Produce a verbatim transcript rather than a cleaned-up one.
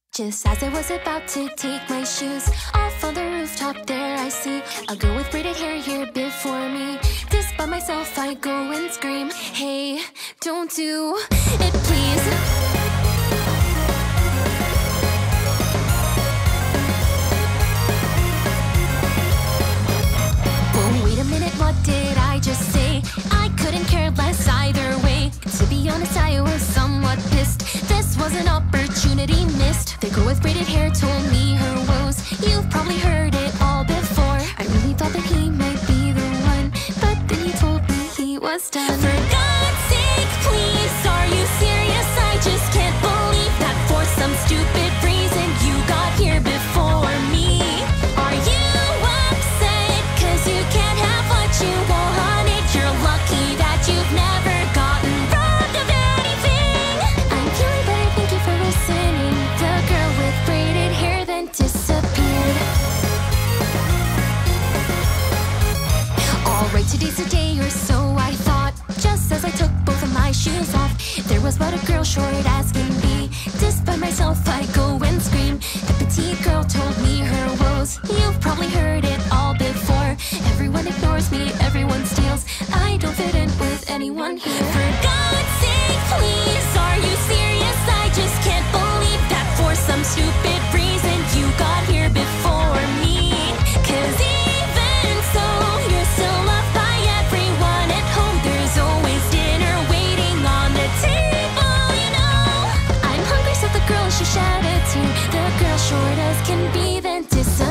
Just as I was about to take my shoes off on the rooftop, there I see a girl with braided hair here before me. Just by myself I go and scream, hey, don't do it please. Whoa, wait a minute, what did I just say? I couldn't care less either way. To be honest, I was somewhat pissed. This was an opportunity missed. The girl with braided hair told me her woes. You've probably heard it all before. I really thought that he might be the one, but then he told me he was done. For God's sake, please, are you serious? I just can't believe that for some stupid reason you got here before me. Are you upset cause you can't have what you wanted? You're lucky that you've never gotten robbed of anything. I'm feeling better, thank you for listening. The girl with braided hair then disappeared. Alright, today's a day or so, I thought. Just as I took both of my shoes off, there was but a girl short as can be. Just by myself I go and scream. The petite girl told me her woes. You've probably heard it all before. Everyone ignores me, everyone steals. I don't fit in with anyone here. For God's sake, please, are you serious? I just can't believe that for some stupid reason you got here before me. Cause even so, you're still loved by everyone at home. There's always dinner waiting on the table, you know. I'm hungry, so the girl she shouted to. The girl short as can be then disappeared.